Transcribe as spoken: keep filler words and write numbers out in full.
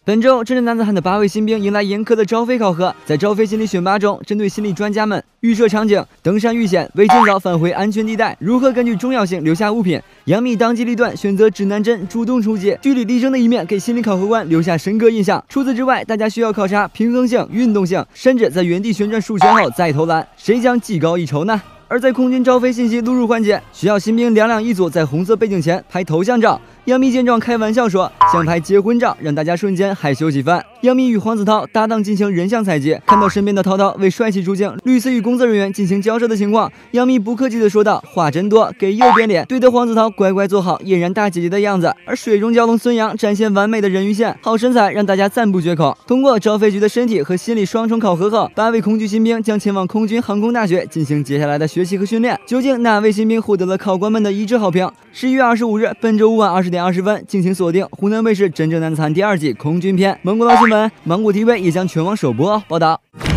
本周真正男子汉的八位新兵迎来严苛的招飞考核，在招飞心理选拔中，针对心理专家们预设场景、登山遇险、未尽早返回安全地带、如何根据重要性留下物品，杨幂当机立断选择指南针主动出击，据理力争的一面给心理考核官留下深刻印象。除此之外，大家需要考察平衡性、运动性，甚至在原地旋转数圈后再投篮，谁将技高一筹呢？而在空军招飞信息录入环节，需要新兵两两一组在红色背景前拍头像照。杨幂见状开玩笑说，想拍结婚照，让大家瞬间害羞几番。杨幂与黄子韬搭档进行人像采集，看到身边的涛涛为帅气出镜，屡次与工作人员进行交涉的情况，杨幂不客气地说道：“话真多，给右边脸。”对得黄子韬乖乖坐好，俨然大姐姐的样子。而水中蛟龙孙杨展现完美的人鱼线，好身材让大家赞不绝口。通过招飞局的身体和心理双重考核后，八位空军新兵将前往空军航空大学进行接下来的学习和训练。究竟哪位新兵获得了考官们的一致好评？十一月二十五日，本周五晚二十点二十分，敬请锁定湖南卫视《真正男子汉》第二季空军篇。蒙古老新闻，芒果 T V 也将全网首播哦。报道。